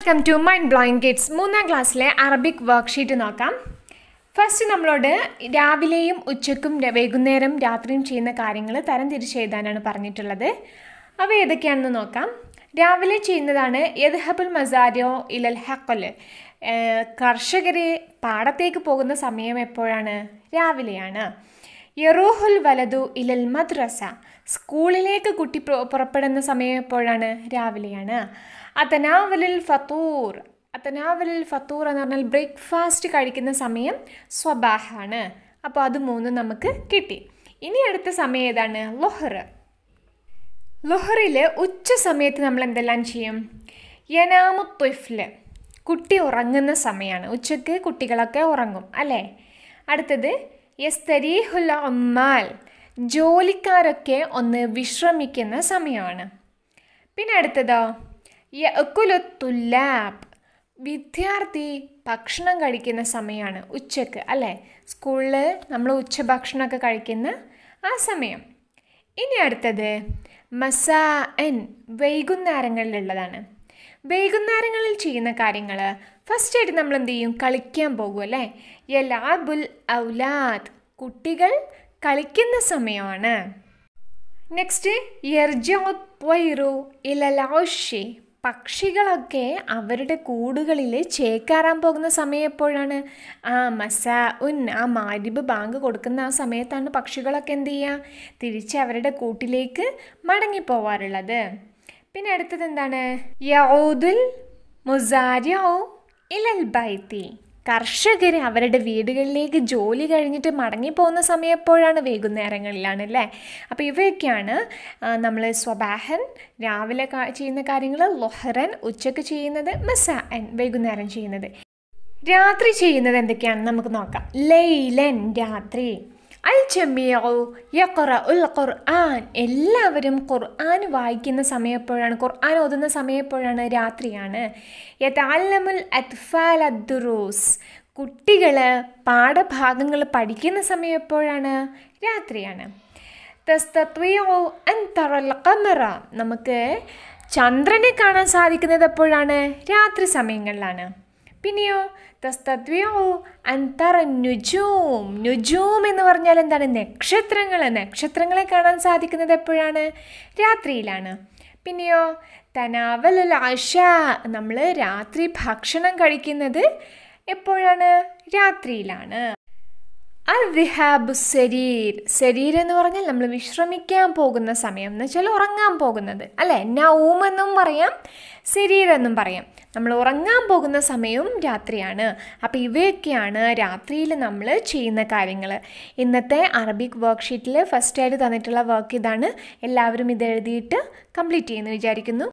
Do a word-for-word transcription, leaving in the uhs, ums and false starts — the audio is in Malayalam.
Welcome to mind blowing kids. മൂന്നാം ക്ലാസ്സിലെ അറബിക് വർക്ക്ഷീറ്റ് നോക്കാം. ഫസ്റ്റ് നമ്മളോട് രാവിലെയും ഉച്ചയ്ക്കും വൈകുന്നേരം രാത്രിയും ചെയ്യുന്ന കാര്യങ്ങൾ തരം തിരിച്ചെഴുതാനാണ് പറഞ്ഞിട്ടുള്ളത്. അവ ഏതൊക്കെയാണെന്ന് നോക്കാം. രാവിലെ ചെയ്യുന്നതാണ് യദ്ഹബുൽ മസാരിയോ ഇലൽ ഹഖൽ. കർഷകർ പാടത്തേക്ക് പോകുന്ന സമയം എപ്പോഴാണ്? രാവിലെയാണ്. യറൂഹുൽ വലതു ഇലൽ മദ്രസ. സ്കൂളിലേക്ക് കുട്ടി പുറപ്പെടുന്ന സമയം എപ്പോഴാണ്? രാവിലെയാണ്. അതനാവലുൽ ഫത്തൂർ. അതനാവലുൽ ഫത്തൂർ എന്ന് പറഞ്ഞാൽ ബ്രേക്ക്ഫാസ്റ്റ് കഴിക്കുന്ന സമയം സ്വബാഹാണ്. അപ്പോൾ അത് മൂന്നും നമുക്ക് കിട്ടി. ഇനി അടുത്ത സമയം ഏതാണ്? ലൊഹർ. ലൊഹറിൽ ഉച്ച സമയത്ത് നമ്മൾ എന്തെല്ലാം ചെയ്യും? യനാമു ത്വഫ്ല്. കുട്ടി ഉറങ്ങുന്ന സമയമാണ്. ഉച്ചയ്ക്ക് കുട്ടികളൊക്കെ ഉറങ്ങും അല്ലേ? അടുത്തത് യസ്തരീഹുൽ അമ്മാൽ. ജോലിക്കാരൊക്കെ ഒന്ന് വിശ്രമിക്കുന്ന സമയമാണ്. പിന്നെ അടുത്തതോ യഅ്കുലു തുല്ലാബ്. വിദ്യാർത്ഥി ഭക്ഷണം കഴിക്കുന്ന സമയമാണ് ഉച്ചക്ക് അല്ലേ? സ്കൂളിൽ നമ്മൾ ഉച്ചഭക്ഷണമൊക്കെ കഴിക്കുന്ന ആ സമയം. ഇനി അടുത്തത് മസാഅൻ. വൈകുന്നേരങ്ങളിലുള്ളതാണ്. വൈകുന്നേരങ്ങളിൽ ചെയ്യുന്ന കാര്യങ്ങൾ ഫസ്റ്റായിട്ട് നമ്മൾ എന്ത് ചെയ്യും? കളിക്കാൻ പോകും അല്ലേ? യലാബുൽ ഔലാദ്. കുട്ടികൾ കളിക്കുന്ന സമയമാണ്. നെക്സ്റ്റ് യർജിഉ ത്വയ്റു ഇലൽ ഉശ്ശി. പക്ഷികളൊക്കെ അവരുടെ കൂടുകളിൽ ചേക്കാറാൻ പോകുന്ന സമയം എപ്പോഴാണ്? ആ മസാ ഉൻ. ആ മാരിബ് ബാങ്ക് കൊടുക്കുന്ന ആ സമയത്താണ് പക്ഷികളൊക്കെ എന്ത് ചെയ്യുക? തിരിച്ച് അവരുടെ കൂട്ടിലേക്ക് മടങ്ങിപ്പോവാറുള്ളത്. പിന്നെ അടുത്തത് എന്താണ്? യഊദുൽ മുസാരിഉ ഇലൽ ബൈത്തി. കർഷകർ അവരുടെ വീടുകളിലേക്ക് ജോലി കഴിഞ്ഞിട്ട് മടങ്ങിപ്പോകുന്ന സമയം എപ്പോഴാണ്? വൈകുന്നേരങ്ങളിലാണ് അല്ലേ? അപ്പോൾ ഇവയൊക്കെയാണ് നമ്മൾ സ്വബാഹൻ രാവിലെ ചെയ്യുന്ന കാര്യങ്ങൾ, ലൊഹറൻ ഉച്ചക്ക് ചെയ്യുന്നത്, മസാഅൻ വൈകുന്നേരം ചെയ്യുന്നത്. രാത്രി ചെയ്യുന്നത് എന്തൊക്കെയാണെന്ന് നമുക്ക് നോക്കാം. ലൈലൻ രാത്രി. അൽ ജമീഉ യഖറഉൽ ഖുർആൻ. എല്ലാവരും ഖുർആൻ വായിക്കുന്ന സമയം എപ്പോഴാണ്? ഖുർആൻ ഓതുന്ന സമയം എപ്പോഴാണ്? രാത്രിയാണ്. യതഅല്ലമുൽ അത്ഫാൽ അദ്ദുറൂസ്. കുട്ടികൾ പാഠഭാഗങ്ങൾ പഠിക്കുന്ന സമയം എപ്പോഴാണ്? രാത്രിയാണ്. തസ്തത്വിഉ അൻ തറൽ ഖമറ. നമുക്ക് ചന്ദ്രനെ കാണാൻ സാധിക്കുന്നത് എപ്പോഴാണ്? രാത്രി സമയങ്ങളിലാണ്. പിന്നെയോ തസ്തത്വിഉ അൻ തറ നുജൂം. നുജൂം എന്ന് പറഞ്ഞാൽ എന്താണ്? നക്ഷത്രങ്ങൾ. നക്ഷത്രങ്ങളെ കാണാൻ സാധിക്കുന്നത് എപ്പോഴാണ്? രാത്രിയിലാണ്. പിന്നെയോ തനാവലുൽ അശാ. നമ്മൾ രാത്രി ഭക്ഷണം കഴിക്കുന്നത് എപ്പോഴാണ്? രാത്രിയിലാണ്. അൽ ദിഹാബു സരീർ. സരീർ എന്ന് പറഞ്ഞാൽ നമ്മൾ വിശ്രമിക്കാൻ പോകുന്ന സമയം എന്ന് വെച്ചാൽ ഉറങ്ങാൻ പോകുന്നത് അല്ലേ? നൗം എന്നും പറയാം, സരീർ എന്നും പറയാം. നമ്മൾ ഉറങ്ങാൻ പോകുന്ന സമയവും രാത്രിയാണ്. അപ്പോൾ ഇവയൊക്കെയാണ് രാത്രിയിൽ നമ്മൾ ചെയ്യുന്ന കാര്യങ്ങൾ. ഇന്നത്തെ അറബിക് വർക്ക്ഷീറ്റിൽ ഫസ്റ്റായിട്ട് തന്നിട്ടുള്ള വർക്ക് ഇതാണ്. എല്ലാവരും ഇത് എഴുതിയിട്ട് കംപ്ലീറ്റ് ചെയ്യുമെന്ന് വിചാരിക്കുന്നു.